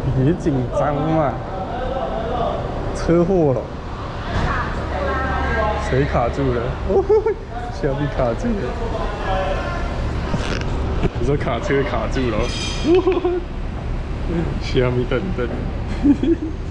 别紧张嘛，车祸了，谁卡住了？哦，小米卡住了。我说卡车卡住了，小米等等。